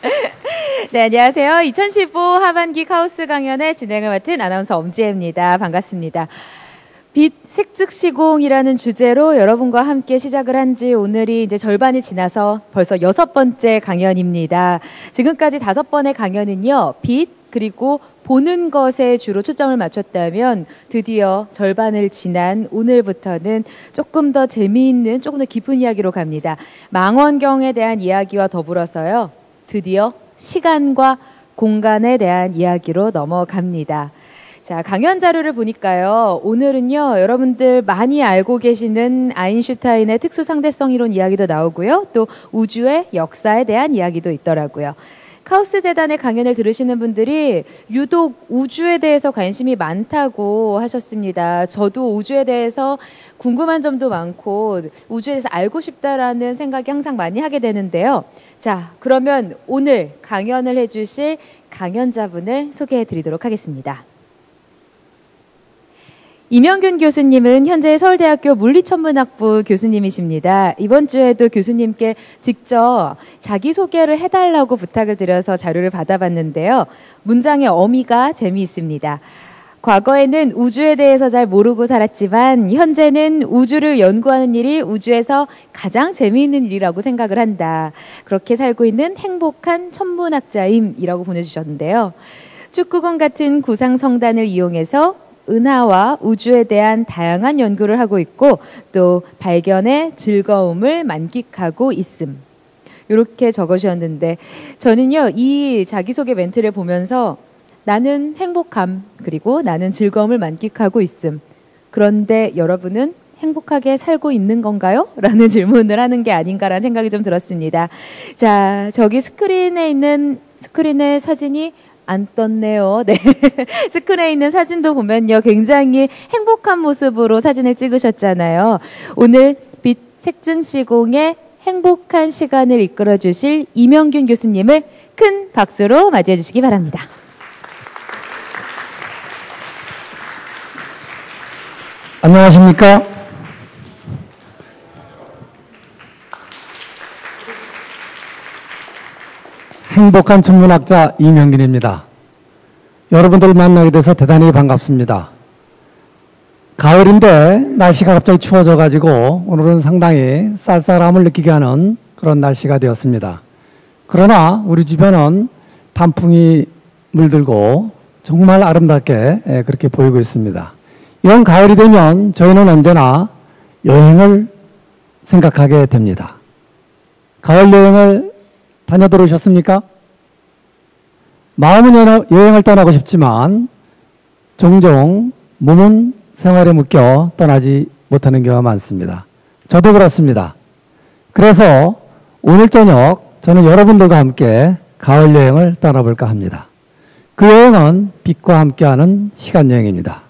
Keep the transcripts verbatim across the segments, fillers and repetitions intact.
네, 안녕하세요. 이천십오 하반기 카오스 강연의 진행을 맡은 아나운서 엄지혜입니다. 반갑습니다. 빛 색즉시공이라는 주제로 여러분과 함께 시작을 한 지 오늘이 이제 절반이 지나서 벌써 여섯 번째 강연입니다. 지금까지 다섯 번의 강연은요, 빛 그리고 보는 것에 주로 초점을 맞췄다면 드디어 절반을 지난 오늘부터는 조금 더 재미있는, 조금 더 깊은 이야기로 갑니다. 망원경에 대한 이야기와 더불어서요, 드디어 시간과 공간에 대한 이야기로 넘어갑니다. 자, 강연 자료를 보니까요, 오늘은요, 여러분들 많이 알고 계시는 아인슈타인의 특수상대성 이론 이야기도 나오고요, 또 우주의 역사에 대한 이야기도 있더라고요. 카오스 재단의 강연을 들으시는 분들이 유독 우주에 대해서 관심이 많다고 하셨습니다. 저도 우주에 대해서 궁금한 점도 많고 우주에 대해서 알고 싶다라는 생각이 항상 많이 하게 되는데요. 자, 그러면 오늘 강연을 해주실 강연자분을 소개해 드리도록 하겠습니다. 이명균 교수님은 현재 서울대학교 물리천문학부 교수님이십니다. 이번 주에도 교수님께 직접 자기소개를 해달라고 부탁을 드려서 자료를 받아봤는데요. 문장의 어미가 재미있습니다. 과거에는 우주에 대해서 잘 모르고 살았지만 현재는 우주를 연구하는 일이 우주에서 가장 재미있는 일이라고 생각을 한다. 그렇게 살고 있는 행복한 천문학자임이라고 보내주셨는데요. 축구공 같은 구상 성단을 이용해서 은하와 우주에 대한 다양한 연구를 하고 있고 또 발견의 즐거움을 만끽하고 있음. 이렇게 적어주셨는데 저는요, 이 자기소개 멘트를 보면서 나는 행복함 그리고 나는 즐거움을 만끽하고 있음. 그런데 여러분은 행복하게 살고 있는 건가요? 라는 질문을 하는 게 아닌가라는 생각이 좀 들었습니다. 자, 저기 스크린에 있는 스크린의 사진이 안 떴네요. 네. 스크린에 있는 사진도 보면요, 굉장히 행복한 모습으로 사진을 찍으셨잖아요. 오늘 빛 색즉시공의 행복한 시간을 이끌어 주실 이명균 교수님을 큰 박수로 맞이해 주시기 바랍니다. 안녕하십니까? 행복한 천문학자 이명균입니다. 여러분들 만나게 돼서 대단히 반갑습니다. 가을인데 날씨가 갑자기 추워져 가지고 오늘은 상당히 쌀쌀함을 느끼게 하는 그런 날씨가 되었습니다. 그러나 우리 주변은 단풍이 물들고 정말 아름답게 그렇게 보이고 있습니다. 이런 가을이 되면 저희는 언제나 여행을 생각하게 됩니다. 가을 여행을 다녀들어오셨습니까? 마음은 여행을 떠나고 싶지만 종종 몸은 생활에 묶여 떠나지 못하는 경우가 많습니다. 저도 그렇습니다. 그래서 오늘 저녁 저는 여러분들과 함께 가을 여행을 떠나볼까 합니다. 그 여행은 빛과 함께하는 시간 여행입니다.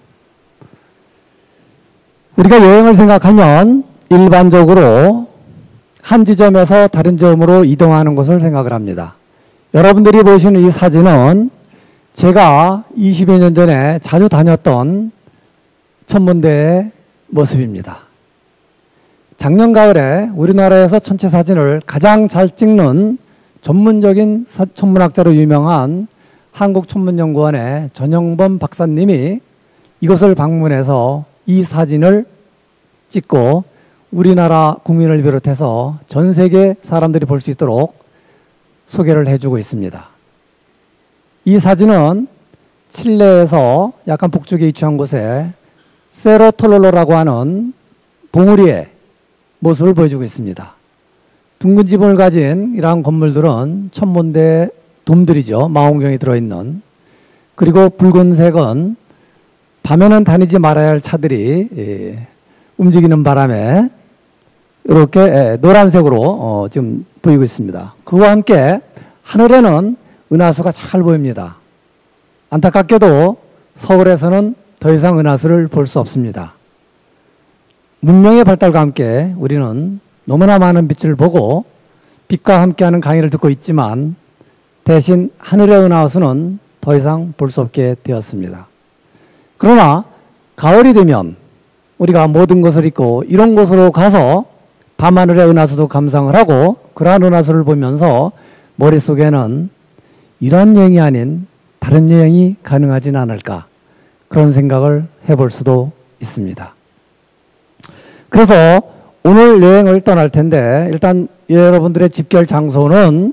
우리가 여행을 생각하면 일반적으로 한 지점에서 다른 지점으로 이동하는 것을 생각을 합니다. 여러분들이 보시는 이 사진은 제가 이십여 년 전에 자주 다녔던 천문대의 모습입니다. 작년 가을에 우리나라에서 천체 사진을 가장 잘 찍는 전문적인 천문학자로 유명한 한국천문연구원의 전영범 박사님이 이곳을 방문해서 이 사진을 찍고 우리나라 국민을 비롯해서 전 세계 사람들이 볼 수 있도록 소개를 해주고 있습니다. 이 사진은 칠레에서 약간 북쪽에 위치한 곳에 세로톨로로라고 하는 봉우리의 모습을 보여주고 있습니다. 둥근 지붕을 가진 이러한 건물들은 천문대 돔들이죠. 망원경이 들어있는. 그리고 붉은색은 밤에는 다니지 말아야 할 차들이 예, 움직이는 바람에 이렇게 예, 노란색으로 어, 지금 보이고 있습니다. 그와 함께 하늘에는 은하수가 잘 보입니다. 안타깝게도 서울에서는 더 이상 은하수를 볼 수 없습니다. 문명의 발달과 함께 우리는 너무나 많은 빛을 보고 빛과 함께하는 강의를 듣고 있지만 대신 하늘의 은하수는 더 이상 볼 수 없게 되었습니다. 그러나 가을이 되면 우리가 모든 것을 잊고 이런 곳으로 가서 밤하늘의 은하수도 감상을 하고 그러한 은하수를 보면서 머릿속에는 이런 여행이 아닌 다른 여행이 가능하진 않을까, 그런 생각을 해볼 수도 있습니다. 그래서 오늘 여행을 떠날 텐데, 일단 여러분들의 집결 장소는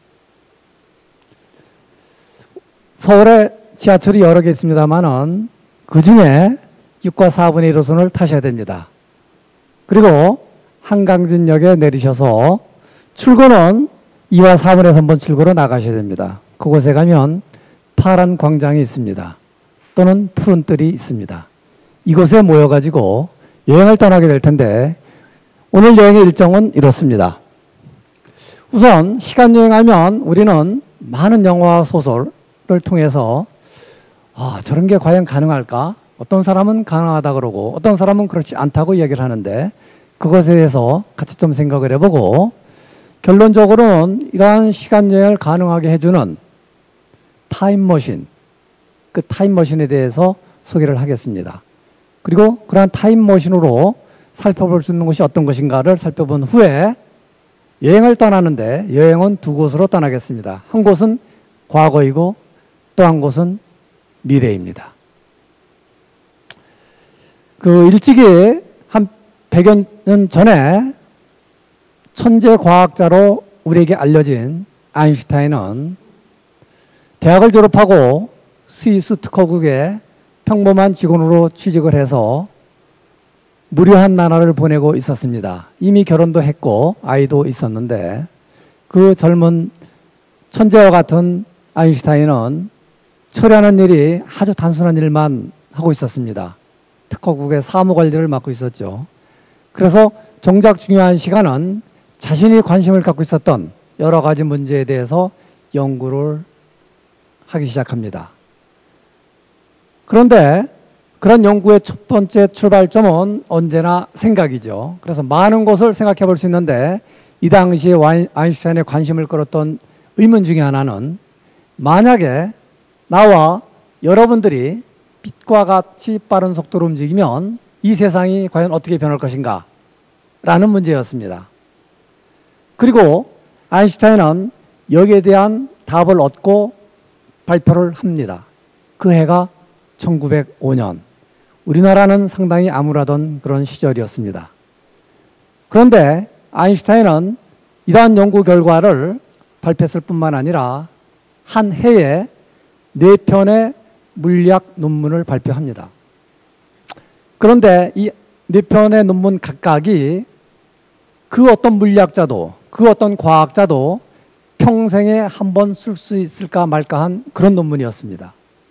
서울에 지하철이 여러 개 있습니다만은 그 중에 육과 사분의 일 호선을 타셔야 됩니다. 그리고 한강진역에 내리셔서 출구는 이와 사분의 삼 번 출구로 나가셔야 됩니다. 그곳에 가면 파란 광장이 있습니다. 또는 푸른 뜰이 있습니다. 이곳에 모여가지고 여행을 떠나게 될 텐데, 오늘 여행의 일정은 이렇습니다. 우선 시간 여행하면 우리는 많은 영화와 소설을 통해서 아, 저런 게 과연 가능할까? 어떤 사람은 가능하다 그러고 어떤 사람은 그렇지 않다고 이야기를 하는데, 그것에 대해서 같이 좀 생각을 해보고, 결론적으로는 이러한 시간 여행을 가능하게 해주는 타임머신, 그 타임머신에 대해서 소개를 하겠습니다. 그리고 그러한 타임머신으로 살펴볼 수 있는 것이 어떤 것인가를 살펴본 후에 여행을 떠나는데, 여행은 두 곳으로 떠나겠습니다. 한 곳은 과거이고 또 한 곳은 미래입니다. 그 일찍이 한 백여 년 전에 천재 과학자로 우리에게 알려진 아인슈타인은 대학을 졸업하고 스위스 특허국에 평범한 직원으로 취직을 해서 무료한 나라를 보내고 있었습니다. 이미 결혼도 했고 아이도 있었는데, 그 젊은 천재와 같은 아인슈타인은 처리하는 일이 아주 단순한 일만 하고 있었습니다. 특허국의 사무관리를 맡고 있었죠. 그래서 정작 중요한 시간은 자신이 관심을 갖고 있었던 여러 가지 문제에 대해서 연구를 하기 시작합니다. 그런데 그런 연구의 첫 번째 출발점은 언제나 생각이죠. 그래서 많은 것을 생각해 볼 수 있는데, 이 당시에 아인슈타인의 관심을 끌었던 의문 중에 하나는, 만약에 나와 여러분들이 빛과 같이 빠른 속도로 움직이면 이 세상이 과연 어떻게 변할 것인가 라는 문제였습니다. 그리고 아인슈타인은 여기에 대한 답을 얻고 발표를 합니다. 그 해가 천구백오 년. 우리나라는 상당히 암울하던 그런 시절이었습니다. 그런데 아인슈타인은 이러한 연구 결과를 발표했을 뿐만 아니라 한 해에 네 편의 물리학 논문을 발표합니다. 그런데 이 네 편의 논문 각각이 그 어떤 물리학자도, 그 어떤 과학자도 평생에 한 번 쓸 수 있을까 말까 한 그런 논문이었습니다.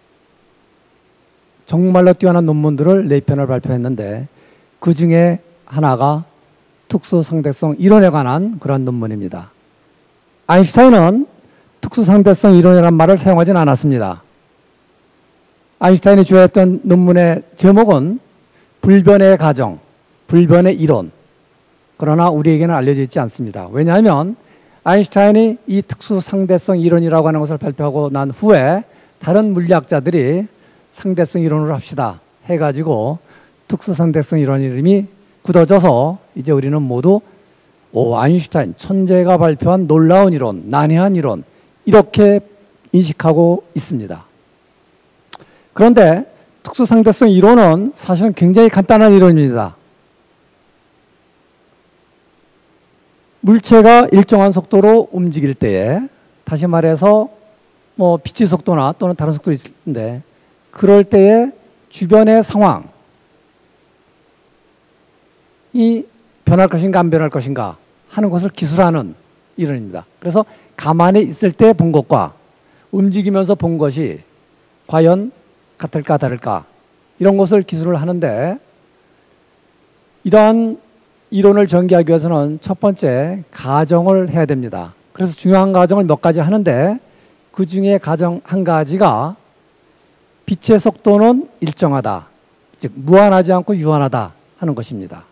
정말로 뛰어난 논문들을 네 편을 발표했는데, 그 중에 하나가 특수상대성 이론에 관한 그런 논문입니다. 아인슈타인은 특수상대성 이론이라는 말을 사용하진 않았습니다. 아인슈타인이 주어했던 논문의 제목은 불변의 가정, 불변의 이론. 그러나 우리에게는 알려져 있지 않습니다. 왜냐하면 아인슈타인이 이 특수상대성 이론이라고 하는 것을 발표하고 난 후에 다른 물리학자들이 상대성 이론으로 합시다 해가지고 특수상대성 이론 이름이 굳어져서 이제 우리는 모두 오, 아인슈타인 천재가 발표한 놀라운 이론, 난해한 이론, 이렇게 인식하고 있습니다. 그런데 특수상대성 이론은 사실은 굉장히 간단한 이론입니다. 물체가 일정한 속도로 움직일 때에, 다시 말해서 뭐 빛의 속도나 또는 다른 속도도 있을 텐데, 그럴 때에 주변의 상황이 변할 것인가 안 변할 것인가 하는 것을 기술하는 이론입니다. 그래서 가만히 있을 때 본 것과 움직이면서 본 것이 과연 같을까 다를까, 이런 것을 기술을 하는데, 이러한 이론을 전개하기 위해서는 첫 번째 가정을 해야 됩니다. 그래서 중요한 가정을 몇 가지 하는데, 그 중에 가정 한 가지가 빛의 속도는 일정하다, 즉 무한하지 않고 유한하다 하는 것입니다.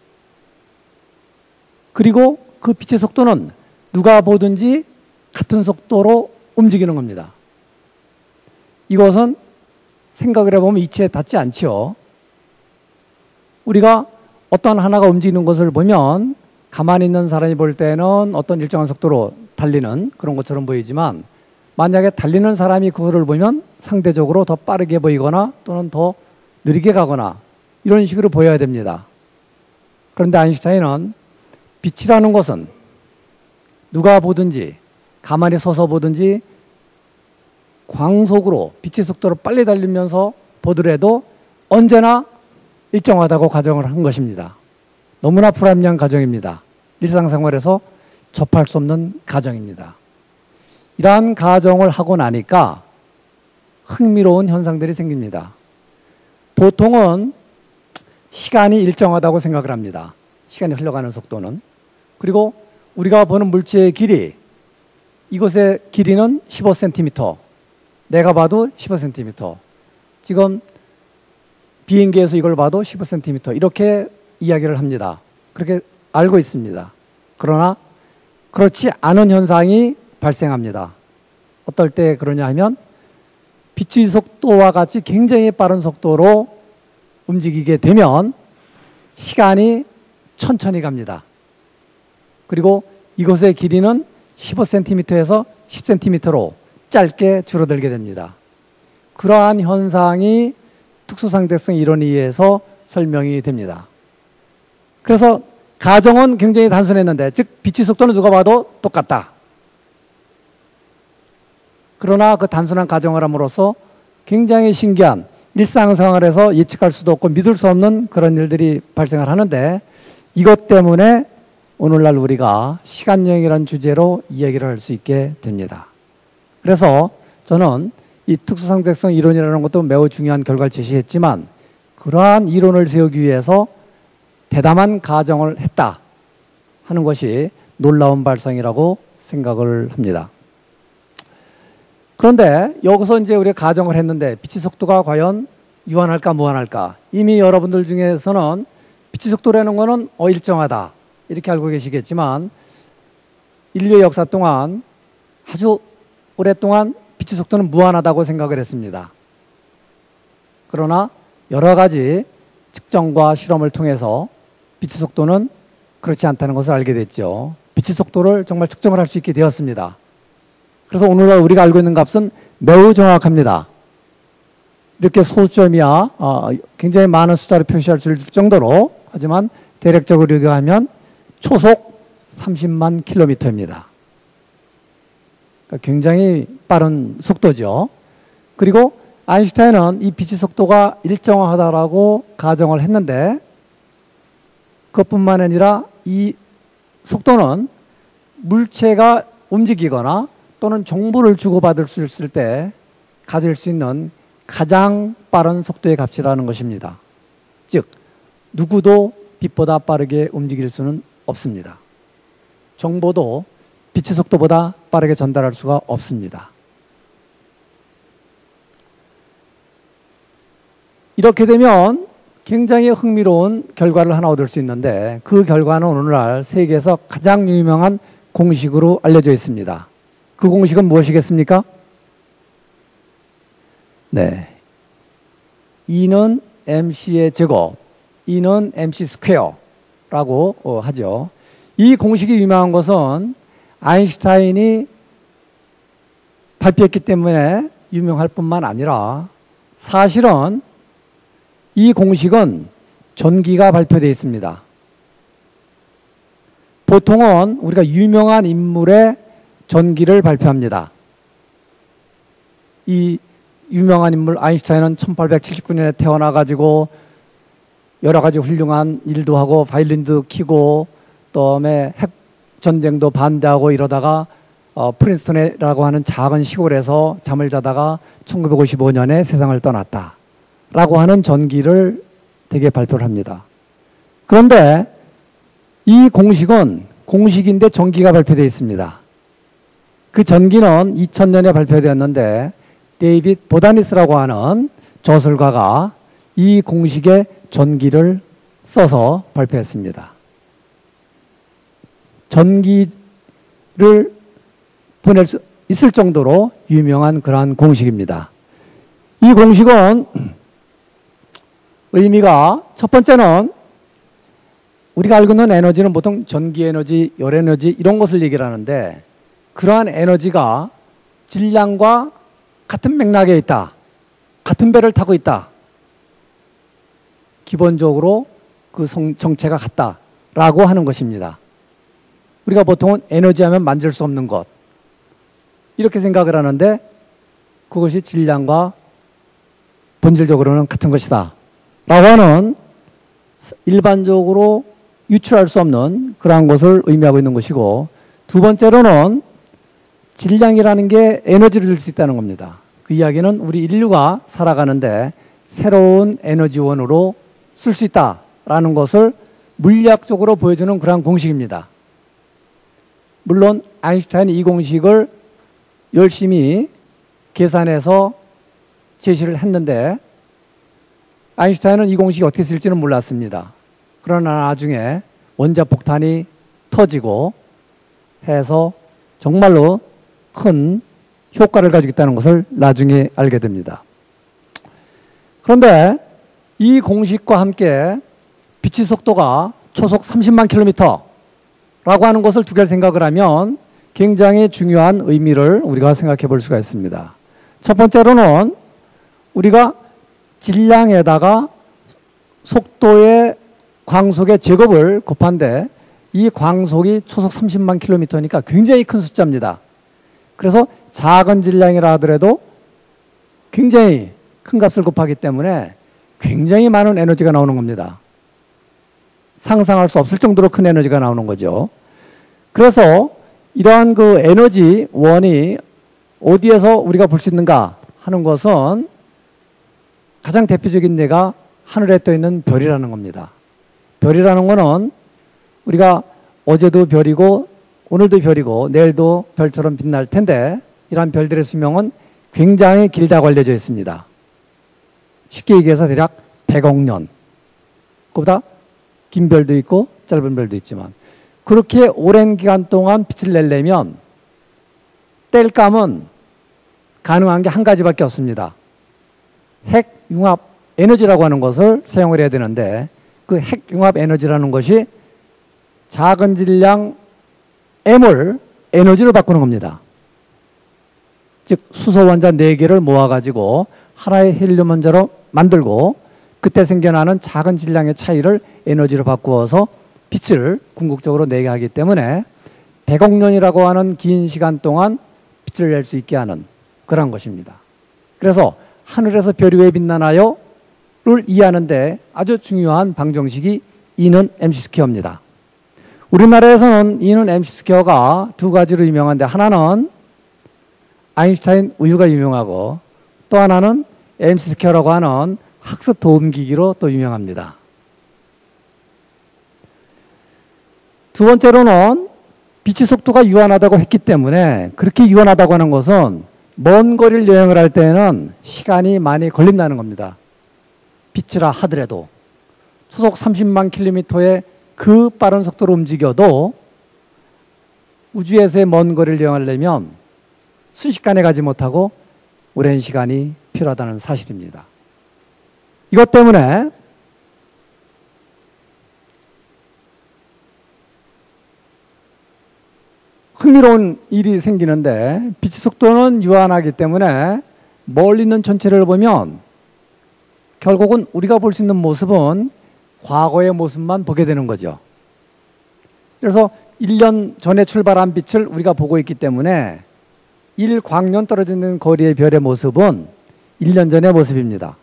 그리고 그 빛의 속도는 누가 보든지 같은 속도로 움직이는 겁니다. 이것은 생각을 해보면 이치에 닿지 않죠. 우리가 어떤 하나가 움직이는 것을 보면 가만히 있는 사람이 볼 때는 어떤 일정한 속도로 달리는 그런 것처럼 보이지만 만약에 달리는 사람이 그거를 보면 상대적으로 더 빠르게 보이거나 또는 더 느리게 가거나 이런 식으로 보여야 됩니다. 그런데 아인슈타인은 빛이라는 것은 누가 보든지 가만히 서서 보든지 광속으로 빛의 속도로 빨리 달리면서 보더라도 언제나 일정하다고 가정을 한 것입니다. 너무나 불합리한 가정입니다. 일상생활에서 접할 수 없는 가정입니다. 이러한 가정을 하고 나니까 흥미로운 현상들이 생깁니다. 보통은 시간이 일정하다고 생각을 합니다. 시간이 흘러가는 속도는. 그리고 우리가 보는 물체의 길이, 이것의 길이는 십오 센티미터, 내가 봐도 십오 센티미터, 지금 비행기에서 이걸 봐도 십오 센티미터 이렇게 이야기를 합니다. 그렇게 알고 있습니다. 그러나 그렇지 않은 현상이 발생합니다. 어떨 때 그러냐 하면 빛의 속도와 같이 굉장히 빠른 속도로 움직이게 되면 시간이 천천히 갑니다. 그리고 이것의 길이는 십오 센티미터에서 십 센티미터로 짧게 줄어들게 됩니다. 그러한 현상이 특수상대성 이론에 의해서 설명이 됩니다. 그래서 가정은 굉장히 단순했는데, 즉 빛의 속도는 누가 봐도 똑같다. 그러나 그 단순한 가정을 함으로써 굉장히 신기한 일상생활에서 예측할 수도 없고 믿을 수 없는 그런 일들이 발생을 하는데, 이것 때문에 오늘날 우리가 시간여행이라는 주제로 이야기를 할 수 있게 됩니다. 그래서 저는 이 특수상대성 이론이라는 것도 매우 중요한 결과를 제시했지만 그러한 이론을 세우기 위해서 대담한 가정을 했다 하는 것이 놀라운 발상이라고 생각을 합니다. 그런데 여기서 이제 우리가 가정을 했는데 빛의 속도가 과연 유한할까 무한할까? 이미 여러분들 중에서는 빛의 속도라는 것은 어 일정하다 이렇게 알고 계시겠지만 인류의 역사 동안 아주 오랫동안 빛의 속도는 무한하다고 생각을 했습니다. 그러나 여러 가지 측정과 실험을 통해서 빛의 속도는 그렇지 않다는 것을 알게 됐죠. 빛의 속도를 정말 측정을 할 수 있게 되었습니다. 그래서 오늘날 우리가 알고 있는 값은 매우 정확합니다. 이렇게 소수점이야 어, 굉장히 많은 숫자로 표시할 수 있을 정도로, 하지만 대략적으로 얘기하면 초속 삼십만 킬로미터입니다. 그러니까 굉장히 빠른 속도죠. 그리고 아인슈타인은 이 빛의 속도가 일정하다라고 가정을 했는데 그것뿐만 아니라 이 속도는 물체가 움직이거나 또는 정보를 주고받을 수 있을 때 가질 수 있는 가장 빠른 속도의 값이라는 것입니다. 즉 누구도 빛보다 빠르게 움직일 수는 없습니다. 정보도 빛의 속도보다 빠르게 전달할 수가 없습니다. 이렇게 되면 굉장히 흥미로운 결과를 하나 얻을 수 있는데, 그 결과는 오늘날 세계에서 가장 유명한 공식으로 알려져 있습니다. 그 공식은 무엇이겠습니까? 네, E는 엠씨의 제곱, E는 엠씨 스퀘어라고 하죠. 이 공식이 유명한 것은 아인슈타인이 발표했기 때문에 유명할 뿐만 아니라 사실은 이 공식은 전기가 발표되어 있습니다. 보통은 우리가 유명한 인물의 전기를 발표합니다. 이 유명한 인물 아인슈타인은 천팔백칠십구 년에 태어나가지고 여러 가지 훌륭한 일도 하고 바이올린도 키고 그다음에 핵 전쟁도 반대하고 이러다가 어, 프린스턴이라고 하는 작은 시골에서 잠을 자다가 천구백오십오 년에 세상을 떠났다 라고 하는 전기를 되게 발표를 합니다. 그런데 이 공식은 공식인데 전기가 발표되어 있습니다. 그 전기는 이천 년에 발표되었는데 데이빗 보다니스라고 하는 저술가가 이 공식의 전기를 써서 발표했습니다. 전기를 보낼 수 있을 정도로 유명한 그러한 공식입니다. 이 공식은 의미가 첫 번째는 우리가 알고 있는 에너지는 보통 전기 에너지, 열 에너지 이런 것을 얘기를 하는데 그러한 에너지가 질량과 같은 맥락에 있다. 같은 배를 타고 있다. 기본적으로 그 성, 정체가 같다라고 하는 것입니다. 우리가 보통은 에너지 하면 만질 수 없는 것 이렇게 생각을 하는데 그것이 질량과 본질적으로는 같은 것이다 라고 하는 일반적으로 유출할 수 없는 그러한 것을 의미하고 있는 것이고, 두 번째로는 질량이라는 게 에너지를 줄 수 있다는 겁니다. 그 이야기는 우리 인류가 살아가는데 새로운 에너지원으로 쓸 수 있다라는 것을 물리학적으로 보여주는 그러한 공식입니다. 물론 아인슈타인이 이 공식을 열심히 계산해서 제시를 했는데 아인슈타인은 이 공식이 어떻게 쓸지는 몰랐습니다. 그러나 나중에 원자폭탄이 터지고 해서 정말로 큰 효과를 가지고 있다는 것을 나중에 알게 됩니다. 그런데 이 공식과 함께 빛의 속도가 초속 삼십만 킬로미터라고 하는 것을 두 개를 생각을 하면 굉장히 중요한 의미를 우리가 생각해 볼 수가 있습니다. 첫 번째로는 우리가 질량에다가 속도의 광속의 제곱을 곱한데 이 광속이 초속 삼십만 킬로미터니까 굉장히 큰 숫자입니다. 그래서 작은 질량이라 하더라도 굉장히 큰 값을 곱하기 때문에 굉장히 많은 에너지가 나오는 겁니다. 상상할 수 없을 정도로 큰 에너지가 나오는 거죠. 그래서 이러한 그 에너지 원이 어디에서 우리가 볼 수 있는가 하는 것은 가장 대표적인 예가 하늘에 떠 있는 별이라는 겁니다. 별이라는 거는 우리가 어제도 별이고 오늘도 별이고 내일도 별처럼 빛날 텐데 이러한 별들의 수명은 굉장히 길다고 알려져 있습니다. 쉽게 얘기해서 대략 백억 년. 그보다 긴 별도 있고 짧은 별도 있지만 그렇게 오랜 기간 동안 빛을 내려면 뗄감은 가능한 게 한 가지밖에 없습니다. 핵융합 에너지라고 하는 것을 사용을 해야 되는데 그 핵융합 에너지라는 것이 작은 질량 M을 에너지로 바꾸는 겁니다. 즉 수소 원자 네 개를 모아가지고 하나의 헬륨 원자로 만들고 그때 생겨나는 작은 질량의 차이를 에너지로 바꾸어서 빛을 궁극적으로 내게 하기 때문에 백억 년이라고 하는 긴 시간 동안 빛을 낼 수 있게 하는 그런 것입니다. 그래서 하늘에서 별이 왜 빛나나요? 를 이해하는데 아주 중요한 방정식이 E는 엠씨 스퀘어입니다. 우리나라에서는 E는 엠씨 스퀘어가 두 가지로 유명한데 하나는 아인슈타인 우유가 유명하고 또 하나는 엠씨 스퀘어라고 하는 학습 도움기기로 또 유명합니다. 두 번째로는 빛의 속도가 유한하다고 했기 때문에 그렇게 유한하다고 하는 것은 먼 거리를 여행을 할 때는 시간이 많이 걸린다는 겁니다. 빛이라 하더라도 초속 삼십만 킬로미터의 그 빠른 속도로 움직여도 우주에서의 먼 거리를 여행하려면 순식간에 가지 못하고 오랜 시간이 필요하다는 사실입니다. 이것 때문에 흥미로운 일이 생기는데 빛의 속도는 유한하기 때문에 멀리 있는 전체를 보면 결국은 우리가 볼 수 있는 모습은 과거의 모습만 보게 되는 거죠. 그래서 일 년 전에 출발한 빛을 우리가 보고 있기 때문에 일 광년 떨어져 있는 거리의 별의 모습은 일 년 전의 모습입니다.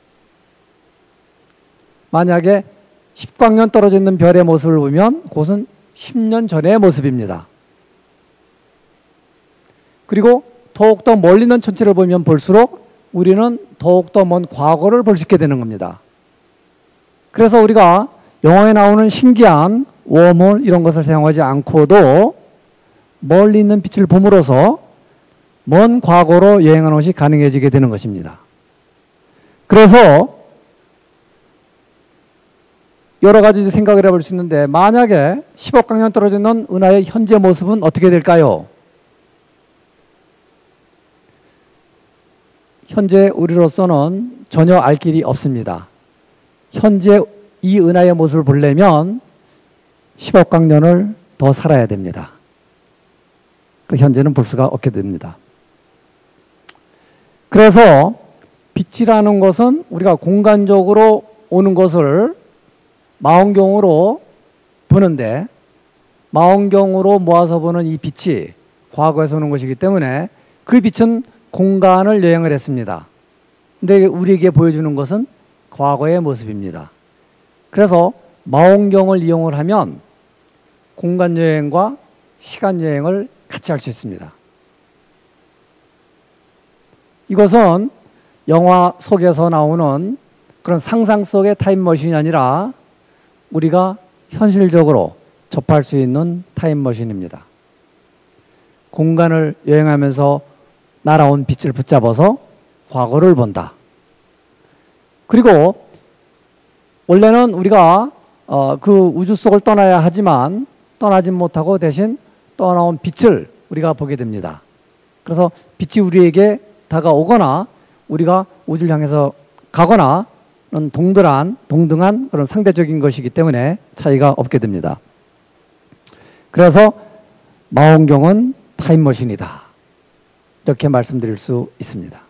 만약에 십 광년 떨어져 있는 별의 모습을 보면 그것은 십 년 전의 모습입니다. 그리고 더욱더 멀리 있는 천체를 보면 볼수록 우리는 더욱더 먼 과거를 볼 수 있게 되는 겁니다. 그래서 우리가 영화에 나오는 신기한 웜홀 이런 것을 사용하지 않고도 멀리 있는 빛을 봄으로써 먼 과거로 여행하는 것이 가능해지게 되는 것입니다. 그래서 여러 가지 생각을 해볼 수 있는데 만약에 십억 광년 떨어져 있는 은하의 현재 모습은 어떻게 될까요? 현재 우리로서는 전혀 알 길이 없습니다. 현재 이 은하의 모습을 보려면 십억억 년을 더 살아야 됩니다. 그 현재는 볼 수가 없게 됩니다. 그래서 빛이라는 것은 우리가 공간적으로 오는 것을 망원경으로 보는데, 망원경으로 모아서 보는 이 빛이 과거에서 오는 것이기 때문에 그 빛은 공간을 여행을 했습니다. 근데 우리에게 보여주는 것은 과거의 모습입니다. 그래서 망원경을 이용을 하면 공간 여행과 시간 여행을 같이 할 수 있습니다. 이것은 영화 속에서 나오는 그런 상상 속의 타임머신이 아니라 우리가 현실적으로 접할 수 있는 타임머신입니다. 공간을 여행하면서 날아온 빛을 붙잡아서 과거를 본다. 그리고 원래는 우리가 어, 그 우주 속을 떠나야 하지만 떠나지 못하고 대신 떠나온 빛을 우리가 보게 됩니다. 그래서 빛이 우리에게 다가오거나 우리가 우주를 향해서 가거나 동등한, 동등한 그런 상대적인 것이기 때문에 차이가 없게 됩니다. 그래서 망원경은 타임머신이다. 이렇게 말씀드릴 수 있습니다.